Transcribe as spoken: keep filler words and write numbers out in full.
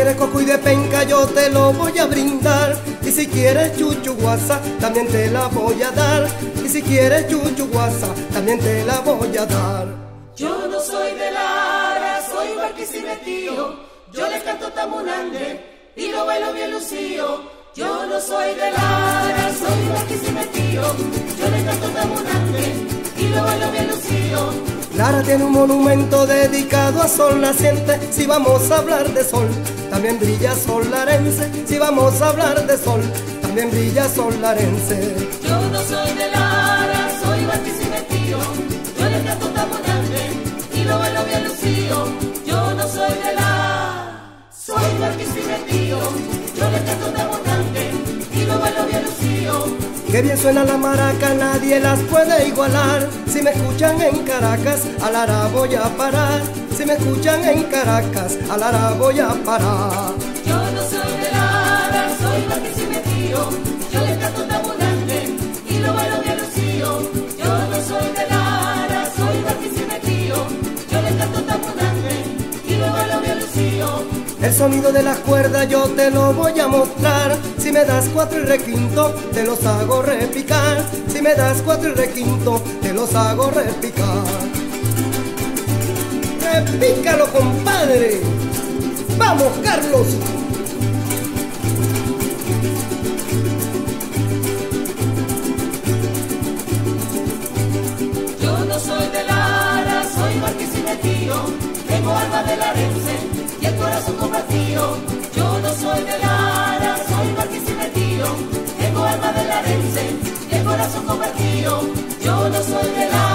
quieres coco y de penca yo te lo voy a brindar. Y si quieres chuchu guasa también te la voy a dar. Y si quieres chuchu guasa también te la voy a dar. Yo no soy de Lara, soy barquisimetío. Yo le canto tamunande y lo bailo bien lucido. Yo no soy de Lara, soy barquisimetío. Yo le canto tamunande y lo bailo bien lucido. Lara tiene un monumento dedicado a sol naciente. Si vamos a hablar de sol, también brilla sol larense. Si vamos a hablar de sol, también brilla sol larense. Yo no soy de Lara, soy barquisimetío. Yo le canto tamunande y lo bailo bien lucido. Yo no soy de Lara, soy barquisimetío. Yo le canto tamunande y lo bailo bien lucido. Qué bien suena la maraca, nadie las puede igualar. Si me escuchan en Caracas, a Lara voy a parar. Si me escuchan en Caracas, a Lara voy a parar. Yo no soy de Lara, soy barquisimetío. Yo le canto tamunande y lo bailo bien lucido. Yo no soy de Lara, soy barquisimetío. Yo le canto tamunande y lo bailo bien lucido. El sonido de las cuerdas yo te lo voy a mostrar. Si me das cuatro y requinto, te los hago repicar. Si me das cuatro y requinto, te los hago repicar. ¡Repícalo, compadre! ¡Vamos, Carlos! Yo no soy de Lara, soy barquisimetío. Tengo alma de larense y el corazón compartido. Yo no soy de Lara, soy barquisimetío. Tengo alma de larense y el corazón compartido. Yo no soy de Lara.